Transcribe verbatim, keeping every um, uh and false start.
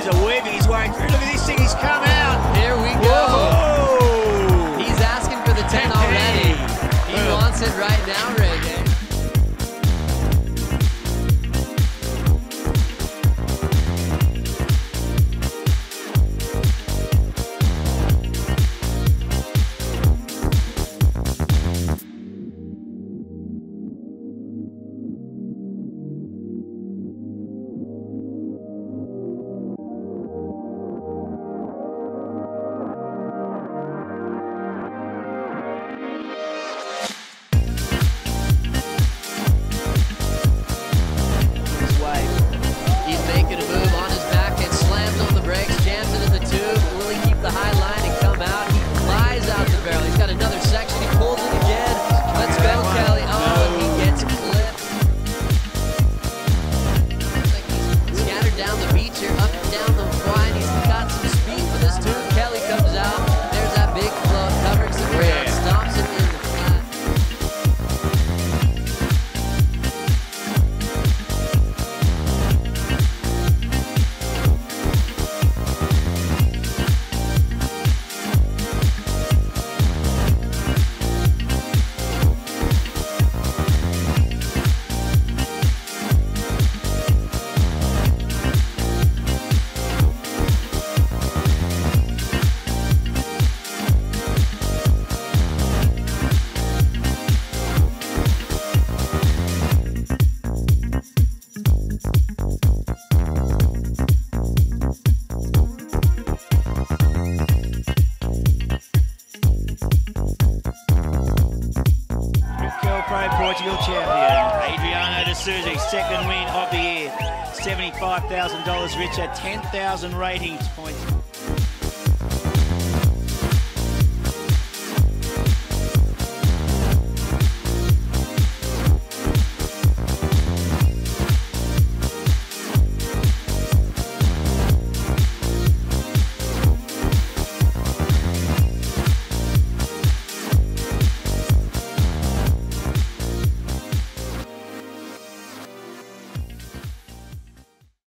He's a weaving his way through. Look at this thing, he's come out. Here we go. Whoa. He's asking for the ten already. He Boom. wants it right now, Reggae. Making a move on his back and slams on the brakes, jams it in the tube. Will he keep the high line and come out? He flies out the barrel. He's got another section. He pulls it again. Let's go, Kelly. Oh, and he gets clipped. Looks like he's scattered down the beach here, up and down the line. He's got some speed for this tube. Kelly comes out. There's that big float covering some ground. Stomps it in the flat. Pro Portugal champion, Adriano de Souza, second win of the year, seventy-five thousand dollars richer, ten thousand ratings points.